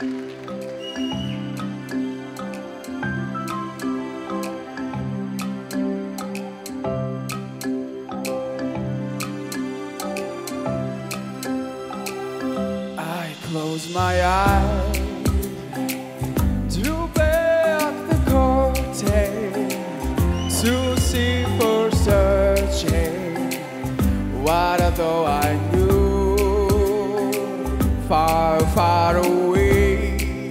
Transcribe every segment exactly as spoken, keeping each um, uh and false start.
I close my eyes to back the curtain to see for searching what though I knew far, far away.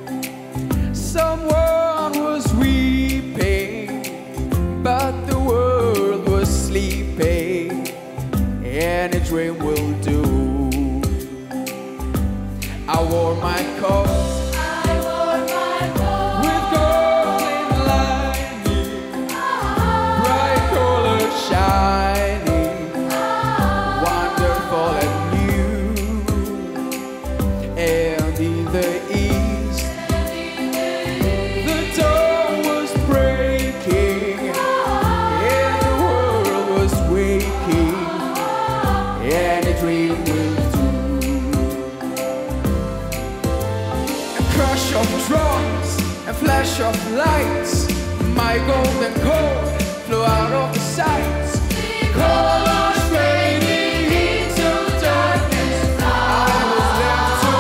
Someone was weeping, but the world was sleeping. Any dream will do. I wore my coat, I wore my coat with golden lining, bright colors shining, wonderful and new. And in the east, the dawn was breaking, and the world was waking. And a dream will do. Crush of drums and flash of lights, my golden coat flew out of the sights. Colors fading into darkness, I was left to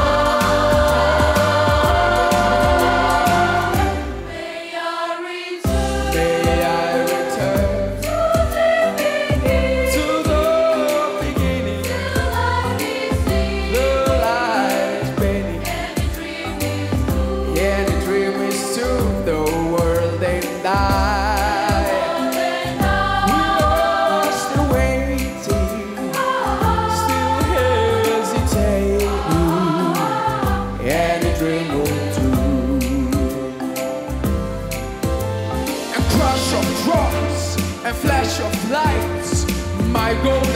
May I return May I return to the beginning, to the beginning, the light is seen, the light fading. and the dream is Yeah, the dream is true. to the world and I. We are still waiting, still hesitating, and the dream will do. A crush of drums and flash of lights, my golden